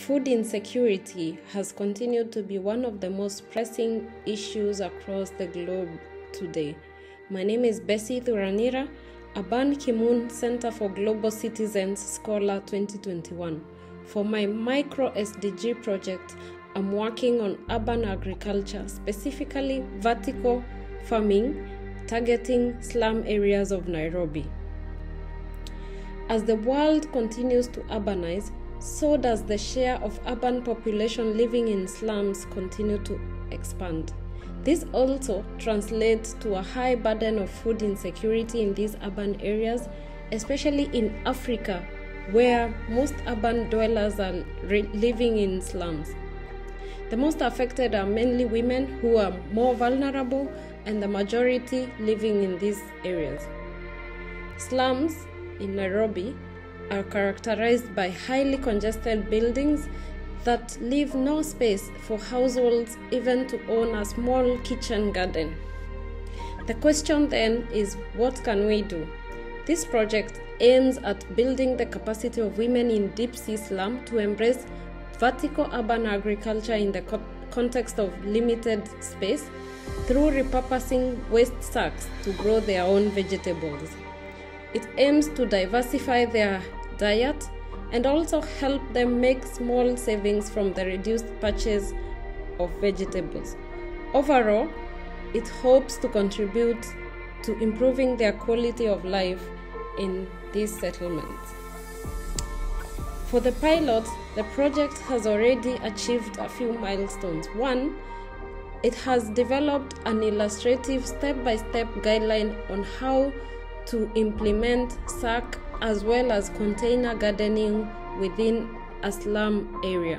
Food insecurity has continued to be one of the most pressing issues across the globe today. My name is Bessie Thuranira, a Ban Ki-moon Center for Global Citizens Scholar 2021. For my micro SDG project, I'm working on urban agriculture, specifically vertical farming, targeting slum areas of Nairobi. As the world continues to urbanize, so does the share of urban population living in slums continue to expand. This also translates to a high burden of food insecurity in these urban areas, especially in Africa, where most urban dwellers are living in slums. The most affected are mainly women, who are more vulnerable, and the majority living in these areas. Slums in Nairobi are characterized by highly congested buildings that leave no space for households even to own a small kitchen garden. The question then is, what can we do? This project aims at building the capacity of women in deep sea slum to embrace vertical urban agriculture in the context of limited space through repurposing waste sacks to grow their own vegetables. It aims to diversify their diet and also help them make small savings from the reduced purchase of vegetables. Overall, it hopes to contribute to improving their quality of life in these settlements. For the pilot, the project has already achieved a few milestones. One, it has developed an illustrative step-by-step guideline on how to implement sack as well as container gardening within a slum area.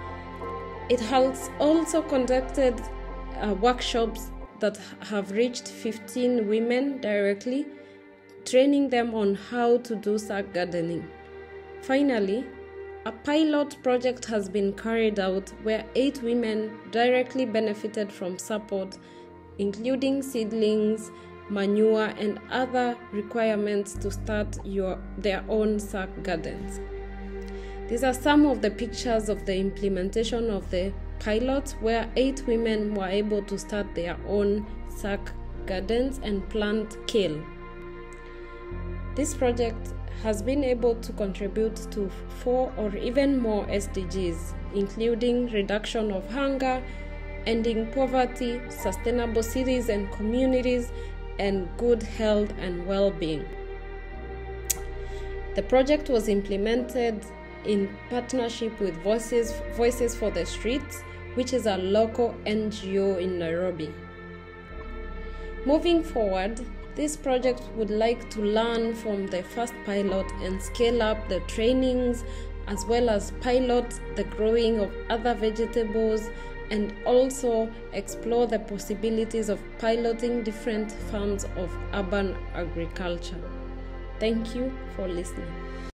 It has also conducted workshops that have reached 15 women directly, training them on how to do sack gardening. Finally, a pilot project has been carried out where 8 women directly benefited from support, including seedlings, manure, and other requirements to start their own sack gardens. These are some of the pictures of the implementation of the pilot, where 8 women were able to start their own sack gardens and plant kale. This project has been able to contribute to 4 or even more SDGs, including reduction of hunger, ending poverty, sustainable cities and communities, and good health and well-being. The project was implemented in partnership with Voices for the Streets, which is a local NGO in Nairobi. Moving forward, this project would like to learn from the first pilot and scale up the trainings, as well as pilot the growing of other vegetables, and also explore the possibilities of piloting different forms of urban agriculture. Thank you for listening.